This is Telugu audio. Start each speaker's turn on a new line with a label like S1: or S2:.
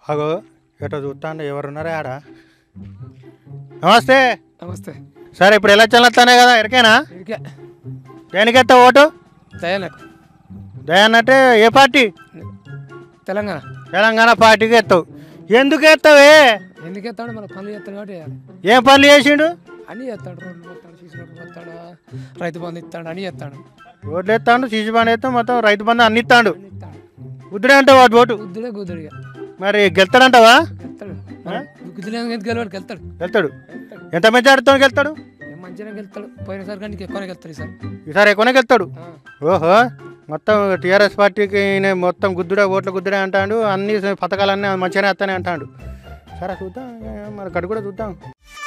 S1: అగో ఎటో చూస్తాండి ఎవరున్నారా ఆడ. నమస్తే.
S2: నమస్తే.
S1: సరే ఇప్పుడు ఎలక్షన్లు వస్తానే కదా ఎరికేనా?
S2: ఇరికే.
S1: దేనికి ఎత్తావు ఓటు?
S2: దయానకు.
S1: దయాన్ అంటే ఏ పార్టీ?
S2: తెలంగాణ.
S1: తెలంగాణ పార్టీకి ఎత్తావు. ఎందుకు ఎత్తావే?
S2: ఎందుకు ఎత్తాడు? మన పనులు చేస్తాడు కాబట్టి వేయాలి.
S1: ఏం పనులు చేసిండు?
S2: అన్నీ చేస్తాడు. రోడ్లు పోతాడు, సీసీ రోడ్లు పోతాడు, రైతు బంధు ఇస్తాడు, అన్నీ చేస్తాడు.
S1: రోడ్లు ఎత్తాడు, సీసీ బండి ఎత్తాడు, మొత్తం రైతు బంధు అన్ని ఇస్తాడు.
S2: అన్నీ ఇస్తాడు.
S1: గుద్దుడే అంటే వాడు ఓటు
S2: గుద్దుడే గుద్దుడిగా
S1: మరి గెలుతాడంటావా?
S2: గెలుతాడు. గుద్దులే ఎందుకు గెలవాడు? గెలుతాడు.
S1: వెళ్తాడు. ఎంత మెజార్టీతో గెలుతాడు?
S2: మంచిగా గెలుతాడు. పోయినసారి కంటే ఎక్కువనే గెలుతాడు ఈసారి.
S1: ఈసారి ఎక్కువనే గెలుతాడు. ఓహో మొత్తం టీఆర్ఎస్ పార్టీకి ఈయన మొత్తం గుద్దుడే ఓట్ల గుద్దుడే అంటాడు. అన్ని పథకాలన్నీ మంచిగానే వస్తానే అంటాడు. సరే చూద్దాం మరి గడు కూడా చూద్దాం.